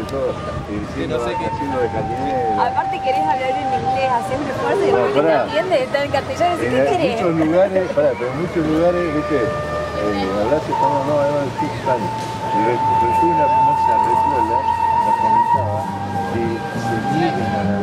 todo, diciendo, no sé qué. haciendo de jardinero. Aparte querés hablar en inglés, haciendo fuerte, No, no te pará. entiendes, está en castellano, ¿qué En querés? muchos lugares, pero en muchos lugares, viste, hablás español, no, I don't speak Spanish. Y resulta una hermosa recuerda, la comentaba, que se niegan a la